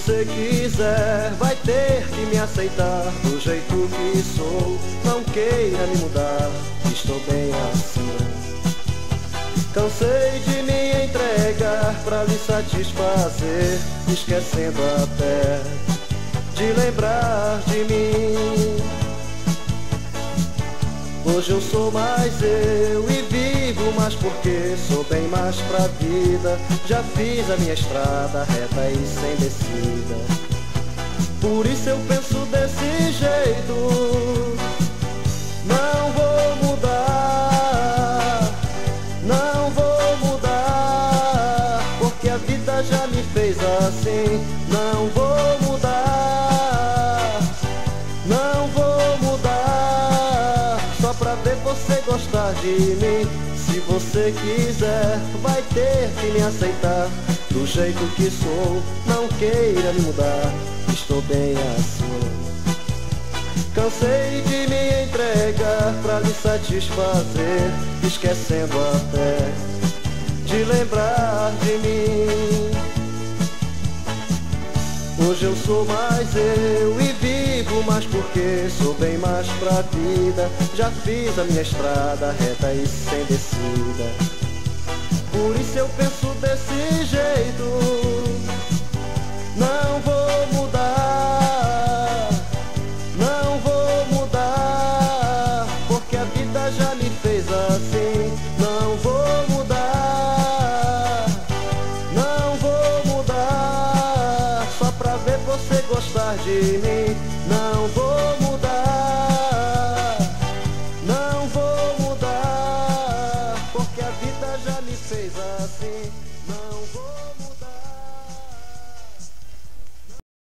você quiser, vai ter que me aceitar do jeito que sou. Não queira me mudar, estou bem assim. Cansei de me entregar pra lhe satisfazer, esquecendo até de lembrar de mim. Hoje eu sou mais eu e vivo mais porque sou bem mais pra vida. Já fiz a minha estrada reta e sem descida. Por isso eu penso desse jeito. Não vou mudar, não vou mudar, porque a vida já me fez assim. Não vou mudar, não vou mudar, só pra ver você gostar de mim. Se você quiser, vai ter que me aceitar do jeito que sou. Não queira me mudar, estou bem assim. Cansei de me entregar pra lhe satisfazer, esquecendo até de lembrar de mim. Hoje eu sou mais eu e vivo mais porque sou bem mais pra vida. Já fiz a minha estrada reta e sem descida. Por isso eu penso desse jeito. Não vou mudar, não vou mudar, porque a vida já me fez assim. Não vou mudar, não vou mudar, só pra ver você gostar de mim. Não vou mudar, não vou mudar, porque a vida já me fez assim. Não vou mudar.